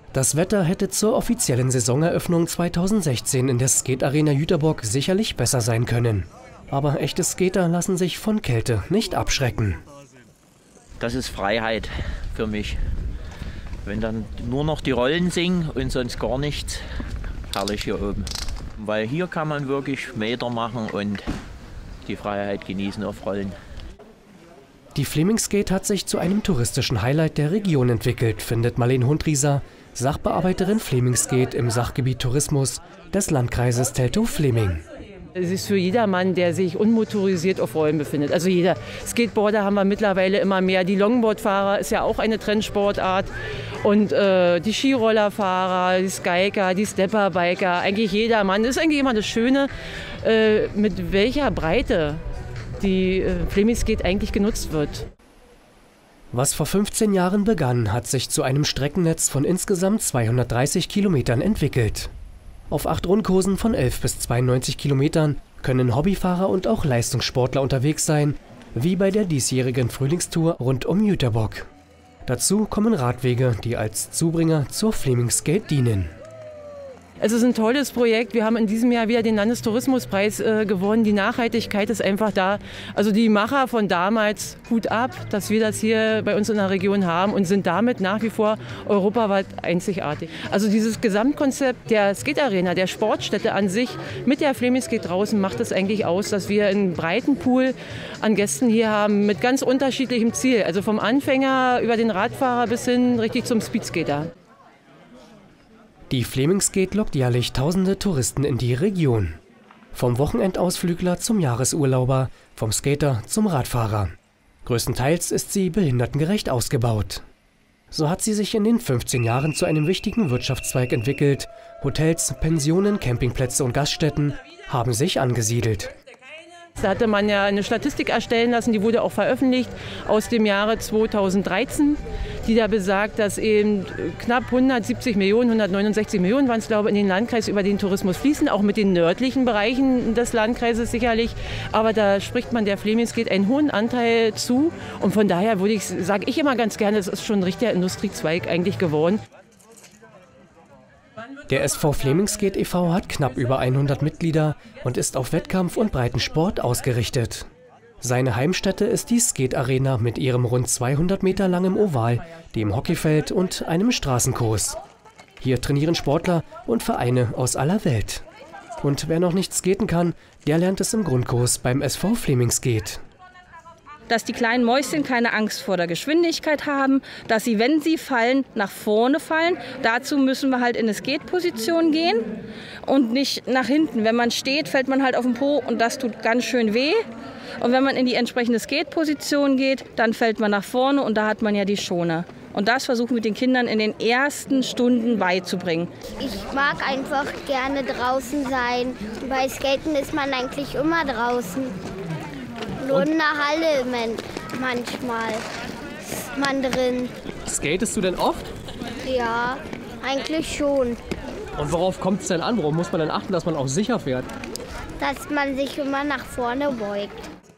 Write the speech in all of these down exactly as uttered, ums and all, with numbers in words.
Das Wetter hätte zur offiziellen Saisoneröffnung zweitausendsechzehn in der Skate-Arena Jüterbock sicherlich besser sein können. Aber echte Skater lassen sich von Kälte nicht abschrecken. Das ist Freiheit für mich. Wenn dann nur noch die Rollen singen und sonst gar nichts, herrlich hier oben. Weil hier kann man wirklich Meter machen und die Freiheit genießen auf Rollen. Die Fleming Skate hat sich zu einem touristischen Highlight der Region entwickelt, findet Marlene Hundrieser, Sachbearbeiterin Fleming Skate im Sachgebiet Tourismus des Landkreises Teltow-Fleming. Es ist für jedermann, der sich unmotorisiert auf Rollen befindet. Also jeder Skateboarder haben wir mittlerweile immer mehr. Die Longboardfahrer ist ja auch eine Trendsportart. Und äh, die Skirollerfahrer, die Skiker, die Stepperbiker, eigentlich jedermann. Das ist eigentlich immer das Schöne, äh, mit welcher Breite die äh, Fleming Skate eigentlich genutzt wird. Was vor fünfzehn Jahren begann, hat sich zu einem Streckennetz von insgesamt zweihundertdreißig Kilometern entwickelt. Auf acht Rundkursen von elf bis zweiundneunzig Kilometern können Hobbyfahrer und auch Leistungssportler unterwegs sein, wie bei der diesjährigen Frühlingstour rund um Jüterbock. Dazu kommen Radwege, die als Zubringer zur Fleming Skate dienen. Es ist ein tolles Projekt. Wir haben in diesem Jahr wieder den Landestourismuspreis äh, gewonnen. Die Nachhaltigkeit ist einfach da. Also die Macher von damals, Hut ab, dass wir das hier bei uns in der Region haben und sind damit nach wie vor europaweit einzigartig. Also dieses Gesamtkonzept der Skate-Arena, der Sportstätte an sich mit der Fleming Skate draußen macht es eigentlich aus, dass wir einen breiten Pool an Gästen hier haben mit ganz unterschiedlichem Ziel. Also vom Anfänger über den Radfahrer bis hin richtig zum Speedskater. Die Fleming Skate lockt jährlich tausende Touristen in die Region. Vom Wochenendausflügler zum Jahresurlauber, vom Skater zum Radfahrer. Größtenteils ist sie behindertengerecht ausgebaut. So hat sie sich in den fünfzehn Jahren zu einem wichtigen Wirtschaftszweig entwickelt. Hotels, Pensionen, Campingplätze und Gaststätten haben sich angesiedelt. Da hatte man ja eine Statistik erstellen lassen, die wurde auch veröffentlicht aus dem Jahre zweitausenddreizehn, die da besagt, dass eben knapp hundertsiebzig Millionen, hundertneunundsechzig Millionen waren es, glaube ich, in den Landkreis über den Tourismus fließen, auch mit den nördlichen Bereichen des Landkreises sicherlich. Aber da spricht man der Fleming Skate einen hohen Anteil zu und von daher würde ich, sage ich immer ganz gerne, es ist schon ein richtiger Industriezweig eigentlich geworden. Der S V Fleming Skate e V hat knapp über hundert Mitglieder und ist auf Wettkampf und Breitensport ausgerichtet. Seine Heimstätte ist die Skate-Arena mit ihrem rund zweihundert Meter langen Oval, dem Hockeyfeld und einem Straßenkurs. Hier trainieren Sportler und Vereine aus aller Welt. Und wer noch nicht skaten kann, der lernt es im Grundkurs beim S V Fleming Skate. Dass die kleinen Mäuschen keine Angst vor der Geschwindigkeit haben, dass sie, wenn sie fallen, nach vorne fallen. Dazu müssen wir halt in eine Skate-Position gehen und nicht nach hinten. Wenn man steht, fällt man halt auf den Po und das tut ganz schön weh. Und wenn man in die entsprechende Skate-Position geht, dann fällt man nach vorne und da hat man ja die Schoner. Und das versuchen wir den Kindern in den ersten Stunden beizubringen. Ich mag einfach gerne draußen sein. Bei Skaten ist man eigentlich immer draußen. Nur in der Halle manchmal ist man drin. Skatest du denn oft? Ja, eigentlich schon. Und worauf kommt es denn an? Worauf muss man denn achten, dass man auch sicher fährt? Dass man sich immer nach vorne beugt.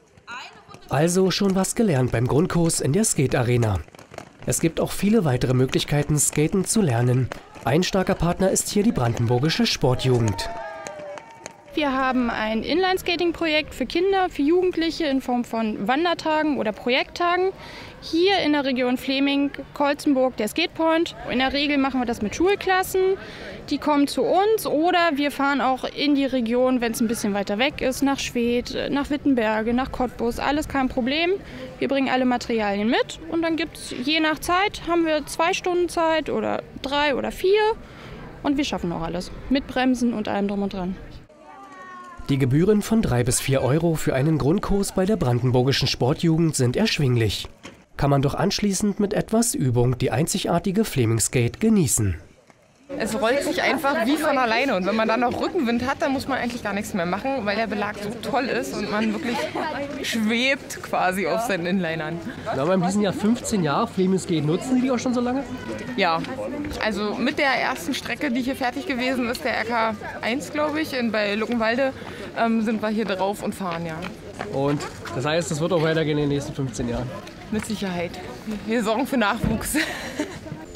Also schon was gelernt beim Grundkurs in der Skate-Arena. Es gibt auch viele weitere Möglichkeiten, Skaten zu lernen. Ein starker Partner ist hier die brandenburgische Sportjugend. Wir haben ein Inline-Skating-Projekt für Kinder, für Jugendliche in Form von Wandertagen oder Projekttagen. Hier in der Region Fleming, Kolzenburg, der Skatepoint. In der Regel machen wir das mit Schulklassen. Die kommen zu uns oder wir fahren auch in die Region, wenn es ein bisschen weiter weg ist, nach Schwedt, nach Wittenberge, nach Cottbus. Alles kein Problem. Wir bringen alle Materialien mit und dann gibt es je nach Zeit, haben wir zwei Stunden Zeit oder drei oder vier und wir schaffen auch alles. Mit Bremsen und allem drum und dran. Die Gebühren von drei bis vier Euro für einen Grundkurs bei der brandenburgischen Sportjugend sind erschwinglich. Kann man doch anschließend mit etwas Übung die einzigartige Fleming Skate genießen. Es rollt sich einfach wie von alleine und wenn man dann noch Rückenwind hat, dann muss man eigentlich gar nichts mehr machen, weil der Belag so toll ist und man wirklich schwebt quasi auf seinen Inlinern. Na, beim diesen Jahr fünfzehn Jahre Fleming Skate, nutzen Sie die auch schon so lange? Ja, also mit der ersten Strecke, die hier fertig gewesen ist, der R K eins, glaube ich, in, bei Luckenwalde, ähm, sind wir hier drauf und fahren, ja. Und das heißt, es wird auch weitergehen in den nächsten fünfzehn Jahren? Mit Sicherheit. Wir sorgen für Nachwuchs.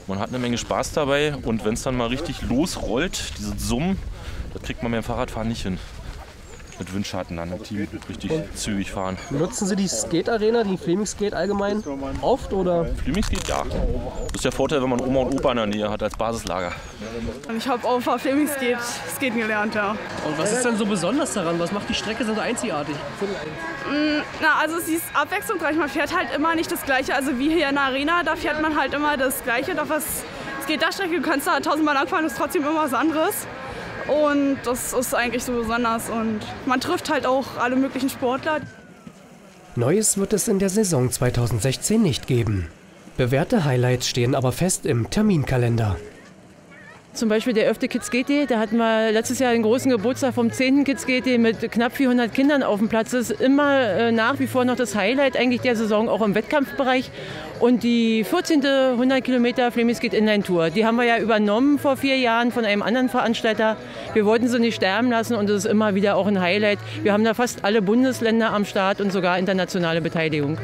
Man hat eine Menge Spaß dabei und wenn es dann mal richtig losrollt, dieses Summen, das kriegt man beim Fahrradfahren nicht hin. Mit Windschatten dann im Team richtig zügig fahren. Nutzen Sie die Skate-Arena, die Fleming Skate allgemein oft oder? Fleming Skate, ja. Das ist der Vorteil, wenn man Oma und Opa in der Nähe hat als Basislager. Ich habe auf der Fleming Skate skaten gelernt, ja. Und was ist denn so besonders daran? Was macht die Strecke so einzigartig? Na, also sie ist abwechslungsreich. Man fährt halt immer nicht das Gleiche. Also wie hier in der Arena, da fährt man halt immer das Gleiche. Doch was Skate-Strecke, du kannst da tausendmal langfahren, das ist trotzdem immer was anderes. Und das ist eigentlich so besonders und man trifft halt auch alle möglichen Sportler. Neues wird es in der Saison zweitausendsechzehn nicht geben. Bewährte Highlights stehen aber fest im Terminkalender. Zum Beispiel der elfte Kids G T, da hatten wir letztes Jahr den großen Geburtstag vom zehnten Kids G T mit knapp vierhundert Kindern auf dem Platz. Das ist immer äh, nach wie vor noch das Highlight eigentlich der Saison, auch im Wettkampfbereich. Und die vierzehnte hundert Kilometer Fleming Skate Inline Tour, die haben wir ja übernommen vor vier Jahren von einem anderen Veranstalter. Wir wollten sie nicht sterben lassen und das ist immer wieder auch ein Highlight. Wir haben da fast alle Bundesländer am Start und sogar internationale Beteiligung.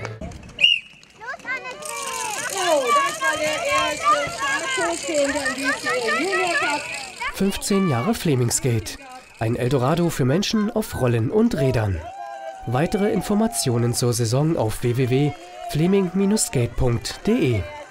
fünfzehn Jahre Fleming Skate. Ein Eldorado für Menschen auf Rollen und Rädern. Weitere Informationen zur Saison auf w w w punkt fleming Bindestrich skate punkt de.